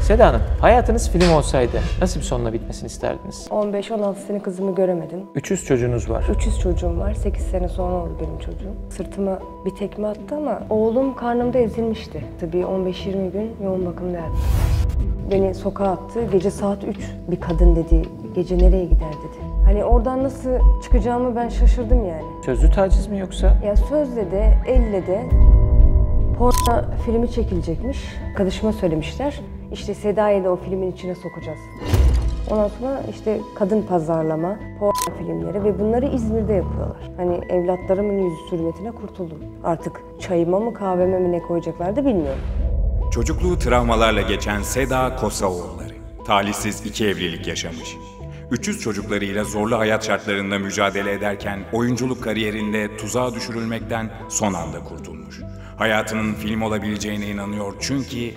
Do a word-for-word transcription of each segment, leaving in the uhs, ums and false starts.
Seda Hanım, hayatınız film olsaydı nasıl bir sonla bitmesini isterdiniz? on beş on altı sene kızımı göremedim. üç yüz çocuğunuz var. üç yüz çocuğum var. sekiz sene sonra oldu benim çocuğum. Sırtıma bir tekme attı ama oğlum karnımda ezilmişti. Tabii on beş yirmi gün yoğun bakımda yattı. Beni sokağa attı. Gece saat üç bir kadın dedi. Gece nereye gider dedi. Hani oradan nasıl çıkacağımı ben şaşırdım yani. Sözlü taciz mi yoksa? Ya sözle de elle de porno filmi çekilecekmiş. Arkadaşıma söylemişler. İşte Seda'yı da o filmin içine sokacağız. Ondan sonra işte kadın pazarlama, porno filmleri ve bunları İzmir'de yapıyorlar. Hani evlatlarımın yüzü sürmetine kurtuldum. Artık çayıma mı kahveme mi ne koyacaklar da bilmiyorum. Çocukluğu travmalarla geçen Seda Kosaoğulları, talihsiz iki evlilik yaşamış. üç yüz çocuklarıyla zorlu hayat şartlarında mücadele ederken oyunculuk kariyerinde tuzağa düşürülmekten son anda kurtulmuş. Hayatının film olabileceğine inanıyor çünkü...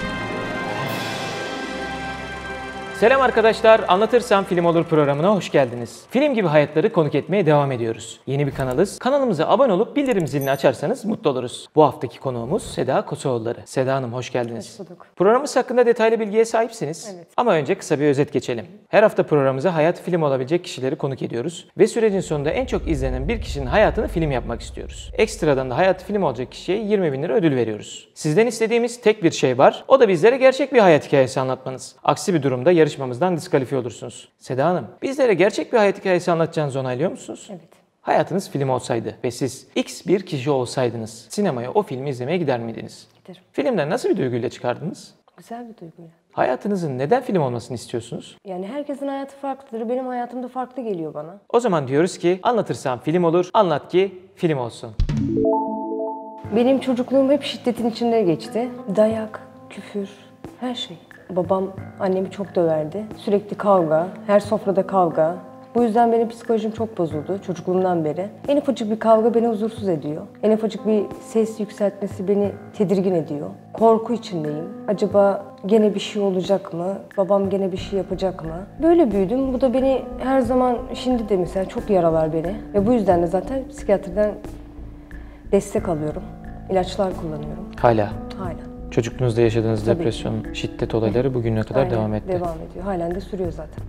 Selam arkadaşlar, Anlatırsam Film Olur programına hoş geldiniz. Film gibi hayatları konuk etmeye devam ediyoruz. Yeni bir kanalız. Kanalımıza abone olup bildirim zilini açarsanız mutlu oluruz. Bu haftaki konuğumuz Seda Kosaoğulları. Seda Hanım hoş geldiniz. Hoş bulduk. Programımız hakkında detaylı bilgiye sahipsiniz. Evet. Ama önce kısa bir özet geçelim. Her hafta programımıza hayat film olabilecek kişileri konuk ediyoruz. Ve sürecin sonunda en çok izlenen bir kişinin hayatını film yapmak istiyoruz. Ekstradan da hayatı film olacak kişiye yirmi bin lira ödül veriyoruz. Sizden istediğimiz tek bir şey var. O da bizlere gerçek bir hayat hikayesi anlatmanız. Aksi bir durumda yarışmamızdan diskalifiye olursunuz. Seda Hanım, bizlere gerçek bir hayat hikayesi anlatacağınızı onaylıyor musunuz? Evet. Hayatınız film olsaydı ve siz X bir kişi olsaydınız, sinemaya o filmi izlemeye gider miydiniz? Giderim. Filmden nasıl bir duyguyla çıkardınız? Güzel bir duyguyla. Hayatınızın neden film olmasını istiyorsunuz? Yani herkesin hayatı farklıdır. Benim hayatım da farklı geliyor bana. O zaman diyoruz ki anlatırsam film olur, anlat ki film olsun. Benim çocukluğum hep şiddetin içinde geçti. Dayak, küfür, her şey. Babam annemi çok döverdi. Sürekli kavga, her sofrada kavga. Bu yüzden benim psikolojim çok bozuldu çocukluğumdan beri. En ufacık bir kavga beni huzursuz ediyor. En ufacık bir ses yükseltmesi beni tedirgin ediyor. Korku içindeyim. Acaba gene bir şey olacak mı? Babam gene bir şey yapacak mı? Böyle büyüdüm. Bu da beni her zaman, şimdi de mesela çok yaralar beni. Ve bu yüzden de zaten psikiyatriden destek alıyorum. İlaçlar kullanıyorum. Hala. Hala. Çocukluğunuzda yaşadığınız Tabii. depresyon, şiddet olayları bugüne kadar Aynen, devam etti. Devam ediyor. Halen de sürüyor zaten.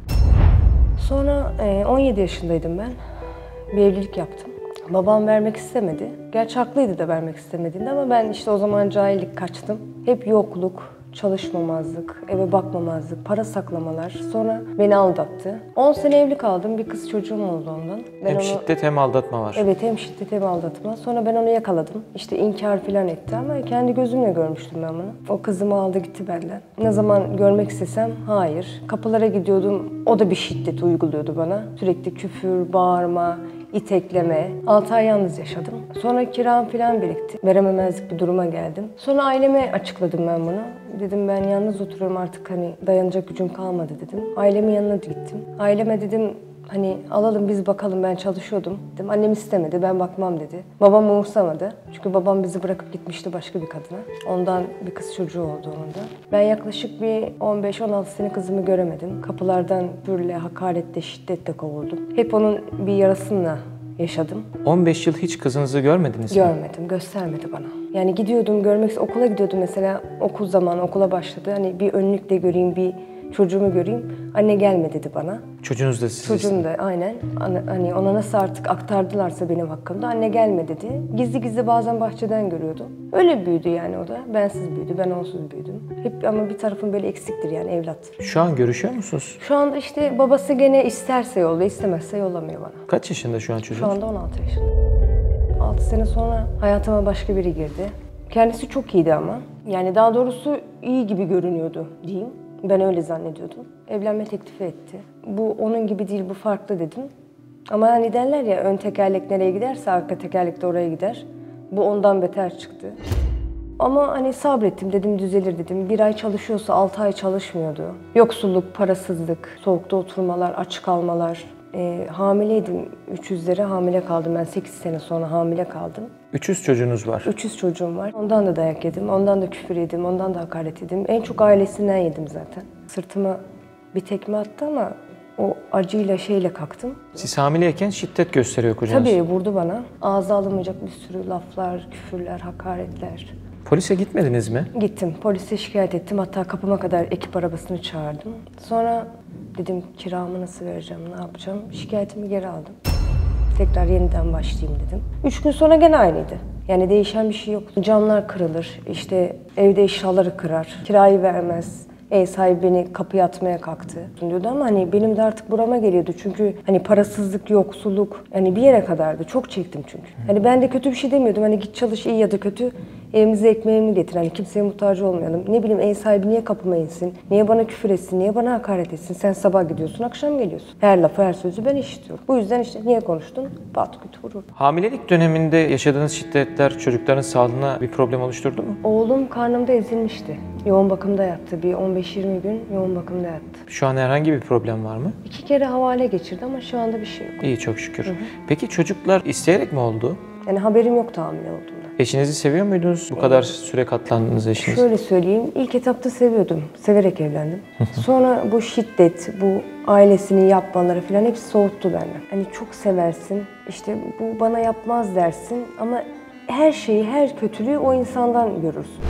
Sonra on yedi yaşındaydım ben. Bir evlilik yaptım. Babam vermek istemedi. Gerçi haklıydı da vermek istemediğinde ama ben işte o zaman cahillik kaçtım. Hep yokluk, çalışmamazlık, eve bakmamazlık, para saklamalar. Sonra beni aldattı. on sene evli kaldım. Bir kız çocuğum oldu ondan. Ben Hem onu... şiddet hem aldatma var. Evet, hem şiddet hem aldatma. Sonra ben onu yakaladım. İşte inkar falan etti ama kendi gözümle görmüştüm ben bunu. O kızımı aldı gitti benden. Ne zaman görmek istesem hayır. Kapılara gidiyordum. O da bir şiddet uyguluyordu bana. Sürekli küfür, bağırma, itekleme. altı ay yalnız yaşadım. Sonra kiram falan birikti. Verememezlik bir duruma geldim. Sonra aileme açıkladım ben bunu. Dedim ben yalnız oturuyorum artık, hani dayanacak gücüm kalmadı dedim. Ailemin yanına gittim. Aileme dedim hani alalım biz bakalım, ben çalışıyordum dedim. Annem istemedi, ben bakmam dedi. Babam umursamadı. Çünkü babam bizi bırakıp gitmişti başka bir kadına. Ondan bir kız çocuğu oldu onun da. Ben yaklaşık bir on beş on altı sene kızımı göremedim. Kapılardan böyle hakaretle, şiddetle kovuldum. Hep onun bir yarasıyla yaşadım. on beş yıl hiç kızınızı görmediniz mi? Görmedim, göstermedi bana. Yani gidiyordum görmek, okula gidiyordum mesela, okul zamanı okula başladı. Hani bir önlükle göreyim, bir çocuğumu göreyim. Anne gelme dedi bana. Çocuğunuz da siz. Çocuğum da aynen. Hani ona nasıl artık aktardılarsa benim hakkımda. Anne gelme dedi. Gizli gizli bazen bahçeden görüyordum. Öyle büyüdü yani o da. Bensiz büyüdü, ben onsuz büyüdüm. Hep ama bir tarafım böyle eksiktir yani, evlat. Şu an görüşüyor musunuz? Şu anda işte babası gene isterse yolluyor, istemezse yollamıyor bana. Kaç yaşında şu an çocuğunuz? Şu anda on altı yaşında. altı sene sonra hayatıma başka biri girdi. Kendisi çok iyiydi ama. Yani daha doğrusu iyi gibi görünüyordu diyeyim. Ben öyle zannediyordum. Evlenme teklifi etti. Bu onun gibi değil, bu farklı dedim. Ama hani derler ya, ön tekerlek nereye giderse arka tekerlek de oraya gider. Bu ondan beter çıktı. Ama hani sabrettim, dedim düzelir dedim. Bir ay çalışıyorsa altı ay çalışmıyordu. Yoksulluk, parasızlık, soğukta oturmalar, aç kalmalar. E, hamileydim. üç yüzlere hamile kaldım ben. sekiz sene sonra hamile kaldım. üç yüz çocuğunuz var. üç yüz çocuğum var. Ondan da dayak yedim, ondan da küfür yedim, ondan da hakaret yedim. En çok ailesinden yedim zaten. Sırtıma bir tekme attı ama o acıyla şeyle kalktım. Siz hamileyken şiddet gösteriyor kocanız. Tabii vurdu bana. Ağza alınmayacak bir sürü laflar, küfürler, hakaretler. Polise gitmediniz mi? Gittim, polise şikayet ettim. Hatta kapıma kadar ekip arabasını çağırdım. Sonra dedim kiramı nasıl vereceğim, ne yapacağım? Şikayetimi geri aldım. Tekrar yeniden başlayayım dedim. Üç gün sonra gene aynıydı. Yani değişen bir şey yok. Camlar kırılır, işte evde eşyaları kırar, kirayı vermez. Ev sahibi beni kapıya atmaya kalktı diyordu ama hani benim de artık burama geliyordu. Çünkü hani parasızlık, yoksulluk hani bir yere kadardı. Çok çektim çünkü. Hani ben de kötü bir şey demiyordum. Hani git çalış iyi ya da kötü. Evimize ekmeğimi getir. Hani kimseye muhtaç olmayalım. Ne bileyim ev sahibi niye kapıma insin? Niye bana küfür etsin? Niye bana hakaret etsin? Sen sabah gidiyorsun, akşam geliyorsun. Her lafı, her sözü ben işitiyorum. Bu yüzden işte niye konuştun? Pat küt vurur. Hamilelik döneminde yaşadığınız şiddetler çocukların sağlığına bir problem oluşturdu mu? Oğlum karnımda ezilmişti. Yoğun bakımda yattı. Bir on beş yirmi gün yoğun bakımda yattı. Şu an herhangi bir problem var mı? İki kere havale geçirdi ama şu anda bir şey yok. İyi, çok şükür. Peki çocuklar isteyerek mi oldu? Yani haberim yoktu hamile olduğumda. Eşinizi seviyor muydunuz? Bu kadar süre katlandınız eşiniz. Şöyle söyleyeyim, ilk etapta seviyordum. Severek evlendim. Sonra bu şiddet, bu ailesini yapmaları falan hepsi soğuttu benden. Hani çok seversin, işte bu bana yapmaz dersin ama her şeyi, her kötülüğü o insandan görürsün.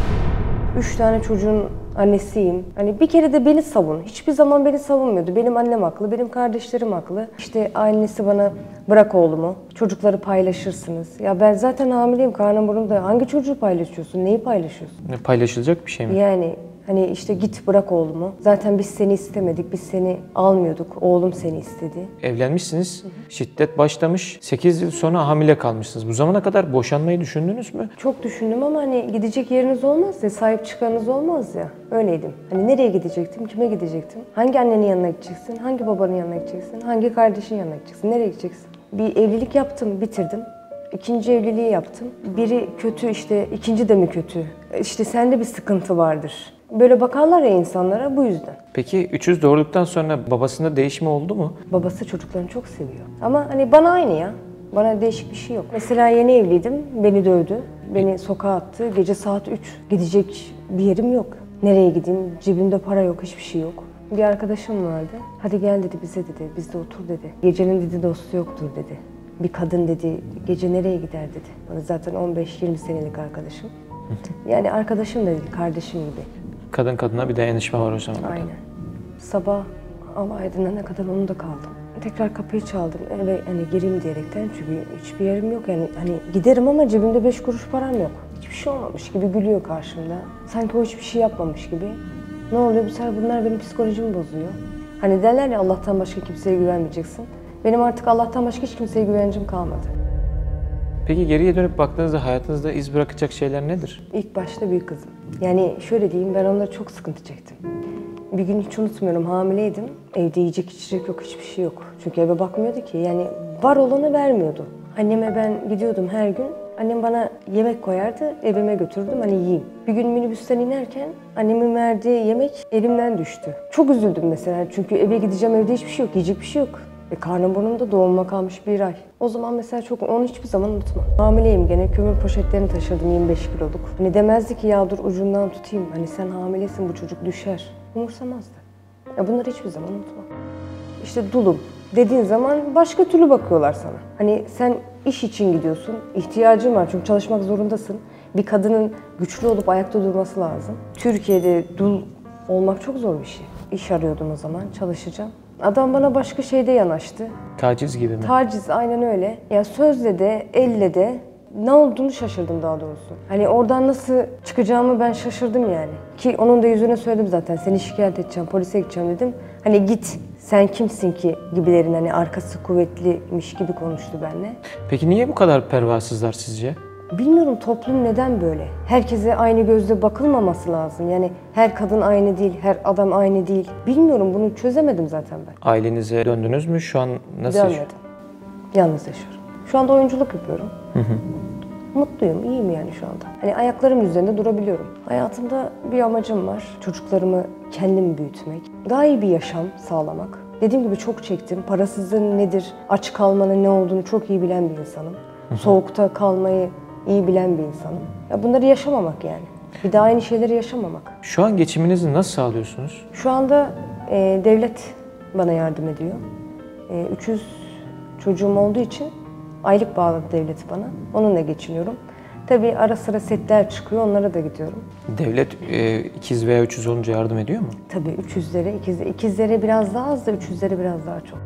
Üç tane çocuğun annesiyim. Hani bir kere de beni savun. Hiçbir zaman beni savunmuyordu. Benim annem haklı, benim kardeşlerim haklı. İşte annesi bana bırak oğlumu, çocukları paylaşırsınız. Ya ben zaten hamileyim, karnım burnumda. Hangi çocuğu paylaşıyorsun, neyi paylaşıyorsun? Ne, paylaşılacak bir şey mi? Yani hani işte git bırak oğlumu. Zaten biz seni istemedik, biz seni almıyorduk. Oğlum seni istedi. Evlenmişsiniz, şiddet başlamış, sekiz yıl sonra hamile kalmışsınız. Bu zamana kadar boşanmayı düşündünüz mü? Çok düşündüm ama hani gidecek yeriniz olmaz ya, sahip çıkanınız olmaz ya. Öyleydim. Hani nereye gidecektim, kime gidecektim? Hangi annenin yanına gideceksin, hangi babanın yanına gideceksin, hangi kardeşin yanına gideceksin, nereye gideceksin? Bir evlilik yaptım, bitirdim. İkinci evliliği yaptım. Biri kötü işte, ikinci de mi kötü? İşte sende bir sıkıntı vardır. Böyle bakarlar ya insanlara, bu yüzden. Peki üçüz doğurduktan sonra babasında değişme oldu mu? Babası çocuklarını çok seviyor. Ama hani bana aynı ya. Bana değişik bir şey yok. Mesela yeni evliydim, beni dövdü. Beni sokağa attı. Gece saat üç. Gidecek bir yerim yok. Nereye gideyim? Cebimde para yok, hiçbir şey yok. Bir arkadaşım vardı. Hadi gel dedi bize dedi. Bizde otur dedi. Gecenin dedi dostu yoktur dedi. Bir kadın dedi gece nereye gider dedi. Bana zaten on beş yirmi senelik arkadaşım. Yani arkadaşım da dedi, kardeşim gibi. Kadın kadına bir dayanışma var o zaman. Aynen. Sabah hava aydınlanana kadar onu da kaldım. Tekrar kapıyı çaldım eve hani gireyim diyerekten çünkü hiçbir yerim yok yani hani giderim ama cebimde beş kuruş param yok. Hiçbir şey olmamış gibi gülüyor karşımda. Sanki o hiçbir şey yapmamış gibi. Ne oluyor bu sefer bunlar benim psikolojimi bozuyor. Hani derler ya Allah'tan başka kimseye güvenmeyeceksin. Benim artık Allah'tan başka hiç kimseye güvencim kalmadı. Peki geriye dönüp baktığınızda hayatınızda iz bırakacak şeyler nedir? İlk başta büyük kızım. Yani şöyle diyeyim ben onlara çok sıkıntı çektim. Bir gün hiç unutmuyorum hamileydim. Evde yiyecek içecek yok, hiçbir şey yok. Çünkü eve bakmıyordu ki. Yani var olanı vermiyordu. Anneme ben gidiyordum her gün. Annem bana yemek koyardı, evime götürdüm hani yiyeyim. Bir gün minibüsten inerken annemin verdiği yemek elimden düştü. Çok üzüldüm mesela çünkü eve gideceğim evde hiçbir şey yok, yiyecek bir şey yok. E karnım burnumda doğumuma kalmış bir ay. O zaman mesela çok, onu hiçbir zaman unutmam. Hamileyim gene, kömür poşetlerini taşırdım yirmi beş kiloluk. Hani demezdi ki ya dur ucundan tutayım, hani sen hamilesin bu çocuk düşer. Umursamazdı. Ya bunları hiçbir zaman unutmam. İşte dulum dediğin zaman başka türlü bakıyorlar sana. Hani sen iş için gidiyorsun, ihtiyacın var çünkü çalışmak zorundasın. Bir kadının güçlü olup ayakta durması lazım. Türkiye'de dul olmak çok zor bir şey. İş arıyordum o zaman, çalışacağım. Adam bana başka şeyde yanaştı. Taciz gibi mi? Taciz, aynen öyle. Ya sözle de, elle de ne olduğunu şaşırdım daha doğrusu. Hani oradan nasıl çıkacağımı ben şaşırdım yani. Ki onun da yüzüne söyledim zaten. Seni şikayet edeceğim, polise gideceğim dedim. Hani git, sen kimsin ki gibilerin hani arkası kuvvetliymiş gibi konuştu benimle. Peki niye bu kadar pervasızlar sizce? Bilmiyorum toplum neden böyle? Herkese aynı gözle bakılmaması lazım. Yani her kadın aynı değil, her adam aynı değil. Bilmiyorum bunu çözemedim zaten ben. Ailenize döndünüz mü? Şu an nasıl yaşıyor? Dönmedim. Yalnız yaşıyorum. Şu anda oyunculuk yapıyorum. Hı hı. Mutluyum, iyiyim yani şu anda. Hani ayaklarım üzerinde durabiliyorum. Hayatımda bir amacım var. Çocuklarımı kendim büyütmek. Daha iyi bir yaşam sağlamak. Dediğim gibi çok çektim. Parasızlığın nedir, aç kalmanın ne olduğunu çok iyi bilen bir insanım. Hı hı. Soğukta kalmayı iyi bilen bir insanım. Ya bunları yaşamamak yani. Bir daha aynı şeyleri yaşamamak. Şu an geçiminizi nasıl sağlıyorsunuz? Şu anda e, devlet bana yardım ediyor. E, üç yüz çocuğum olduğu için aylık bağladı devlet bana. Onunla geçiniyorum. Tabii ara sıra setler çıkıyor, onlara da gidiyorum. Devlet e, ikiz veya üçüz olunca yardım ediyor mu? Tabii üç yüzlere, ikiz, ikizlere biraz daha az da üç yüzlere biraz daha çok.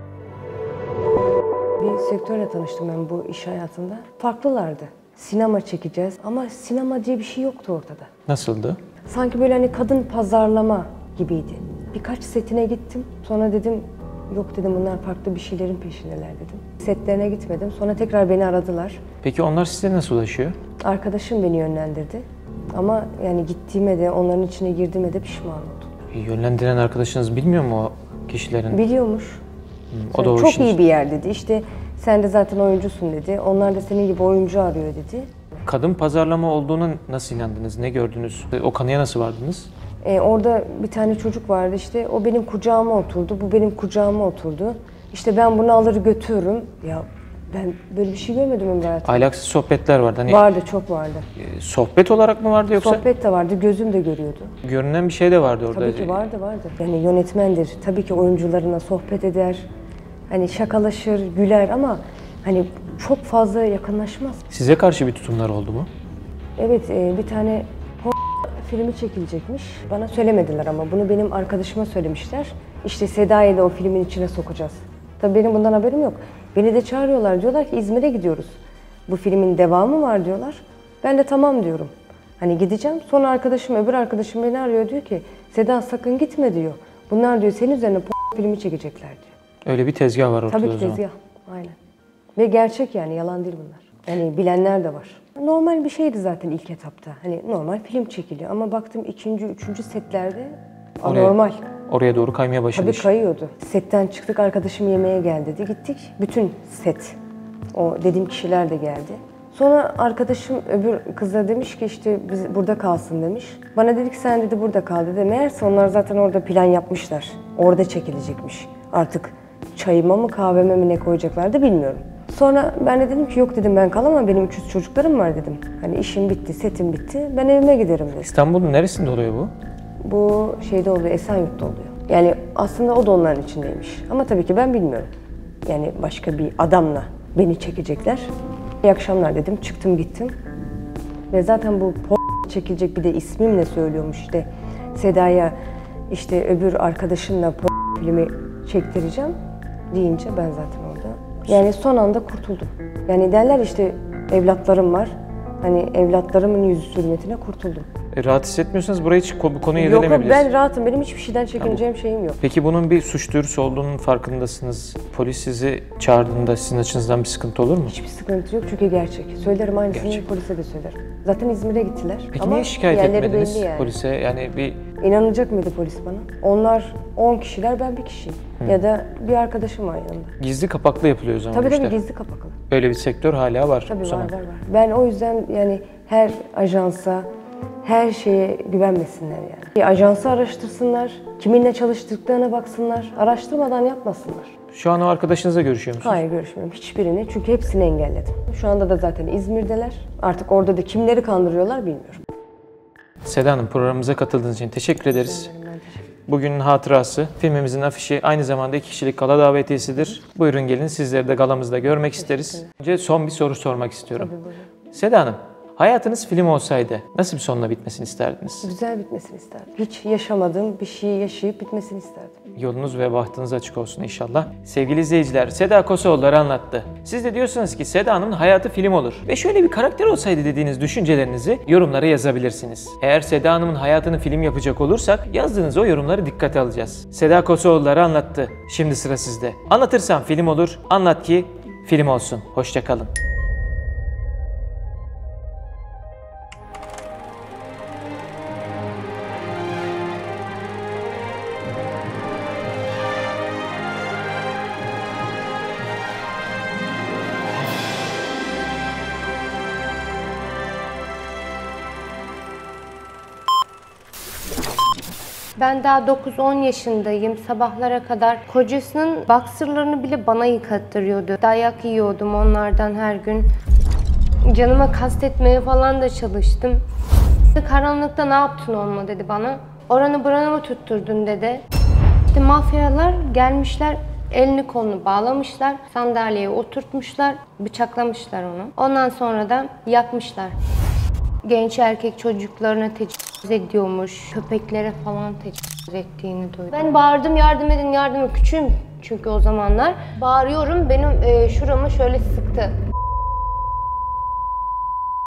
Bir sektörle tanıştım ben bu iş hayatında. Farklılardı. Sinema çekeceğiz ama sinema diye bir şey yoktu ortada. Nasıldı? Sanki böyle hani kadın pazarlama gibiydi. Birkaç setine gittim. Sonra dedim yok dedim bunlar farklı bir şeylerin peşindeler dedim. Setlerine gitmedim. Sonra tekrar beni aradılar. Peki onlar size nasıl ulaşıyor? Arkadaşım beni yönlendirdi. Ama yani gittiğime de onların içine girdiğime de pişman oldum. E, Yönlendiren arkadaşınız bilmiyor mu o kişilerin? Biliyormuş. O da o Çok işin- iyi bir yer dedi. İşte sen de zaten oyuncusun dedi. Onlar da senin gibi oyuncu arıyor dedi. Kadın pazarlama olduğuna nasıl inandınız? Ne gördünüz? O kanıya nasıl vardınız? Ee, orada bir tane çocuk vardı işte. O benim kucağıma oturdu. Bu benim kucağıma oturdu. İşte ben bunu alır götürürüm. Ya ben böyle bir şey görmedim ömrü hayatımda. Ahlaksız sohbetler vardı. Hani Vardı, çok vardı. e, sohbet olarak mı vardı yoksa Sohbet de vardı, gözüm de görüyordu. görünen bir şey de vardı orada? Tabii ki vardı, vardı. Yani yönetmendir. Tabii ki oyuncularına sohbet eder. Hani şakalaşır, güler ama hani çok fazla yakınlaşmaz. Size karşı bir tutumlar oldu mu? Evet, e, bir tane filmi çekilecekmiş. Bana söylemediler ama bunu benim arkadaşıma söylemişler. İşte Seda'yı da o filmin içine sokacağız. Tabii benim bundan haberim yok. Beni de çağırıyorlar. Diyorlar ki İzmir'e gidiyoruz. Bu filmin devamı var diyorlar. Ben de tamam diyorum. Hani gideceğim. Sonra arkadaşım, öbür arkadaşım beni arıyor. Diyor ki Seda sakın gitme diyor. Bunlar diyor senin üzerine filmi çekecekler diyor. Öyle bir tezgah var ortada Tabii o ki zaman. tezgah. Aynen. Ve gerçek yani, yalan değil bunlar. Yani bilenler de var. Normal bir şeydi zaten ilk etapta. Hani normal film çekiliyor ama baktım ikinci, üçüncü setlerde Oraya- anormal. Oraya doğru kaymaya başladı Tabii iş. kayıyordu. Setten çıktık, arkadaşım yemeğe gel dedi. Gittik. Bütün set. O dediğim kişiler de geldi. Sonra arkadaşım öbür kıza demiş ki işte biz burada kalsın demiş. Bana dedi ki sen dedi burada kal dedi. Meğerse onlar zaten orada plan yapmışlar. Orada çekilecekmiş. Artık çayıma mı kahveme mi ne koyacaklardı bilmiyorum. Sonra ben de dedim ki yok dedim ben kalamam, benim üç yüz çocuklarım var dedim. Hani işim bitti, setim bitti, ben evime giderim dedim. İstanbul'un neresinde oluyor bu? Bu şeyde oluyor, Esenyurt'ta oluyor. Yani aslında o da onların içindeymiş. Ama tabii ki ben bilmiyorum. Yani başka bir adamla beni çekecekler. İyi akşamlar dedim, çıktım gittim. Ve zaten bu po- çekilecek, bir de ismimle söylüyormuş işte. Seda'ya işte öbür arkadaşınla po- filmi çektireceğim deyince ben zaten orada. Yani son anda kurtuldum. Yani derler işte evlatlarım var. Hani evlatlarımın yüzü hürmetine kurtuldum. E, rahat hissetmiyorsanız burayı hiç ko- bu konuyu Yok yok irdelemeyebiliriz. ben rahatım. Benim hiçbir şeyden çekineceğim şeyim yok. Peki bunun bir suç duyurusu olduğunun farkındasınız. Polis sizi çağırdığında sizin açınızdan bir sıkıntı olur mu? Hiçbir sıkıntı yok çünkü gerçek. Söylerim aynısını Gerçek. polise de söylerim. Zaten İzmir'e gittiler. Peki ama niye şikayet yerleri etmediniz belli yani. polise? Yani bir İnanacak mıydı polis bana? Onlar on kişiler, ben bir kişiyim. Ya da bir arkadaşım var yanımda. gizli kapaklı yapılıyor o zaman Tabii bu tabii işler. gizli kapaklı. Öyle bir sektör hala var Tabii o var zaman. var var. Ben o yüzden yani her ajansa, her şeye güvenmesinler yani. Bir ajansı araştırsınlar, kiminle çalıştıklarına baksınlar, araştırmadan yapmasınlar. Şu an o arkadaşınızla görüşüyor musunuz? Hayır görüşmüyorum hiçbirini çünkü hepsini engelledim. Şu anda da zaten İzmir'deler. Artık orada da kimleri kandırıyorlar bilmiyorum. Seda Hanım, programımıza katıldığınız için teşekkür ederiz. Bugünün hatırası, filmimizin afişi aynı zamanda iki kişilik gala davetiyesidir. Buyurun gelin, sizleri de galamızda görmek isteriz. Önce son bir soru sormak istiyorum. Seda Hanım, hayatınız film olsaydı nasıl bir sonla bitmesini isterdiniz? Güzel bitmesini isterdim. Hiç yaşamadığım bir şeyi yaşayıp bitmesini isterdim. Yolunuz ve bahtınız açık olsun inşallah. Sevgili izleyiciler, Seda Kosoğulları anlattı. Siz de diyorsanız ki Seda Hanım'ın hayatı film olur ve şöyle bir karakter olsaydı dediğiniz düşüncelerinizi yorumlara yazabilirsiniz. Eğer Seda Hanım'ın hayatını film yapacak olursak yazdığınız o yorumları dikkate alacağız. Seda Kosoğulları anlattı. Şimdi sıra sizde. Anlatırsan film olur, anlat ki film olsun. Hoşça kalın. Ben daha dokuz on yaşındayım. Sabahlara kadar kocasının boxerlarını bile bana yıkattırıyordu. Dayak yiyordum onlardan her gün. Canıma kastetmeye falan da çalıştım. Karanlıkta ne yaptın olma dedi bana. Oranı buranı mı tutturdun dedi. İşte mafyalar gelmişler Elini kolunu bağlamışlar, sandalyeye oturtmuşlar, bıçaklamışlar onu. Ondan sonra da yakmışlar. Genç erkek çocuklarına tecavüz ediyormuş, köpeklere falan tecavüz ettiğini duydum. Ben bağırdım, yardım edin, yardım edin. Küçüğüm çünkü o zamanlar. Bağırıyorum, benim e, şuramı şöyle sıktı.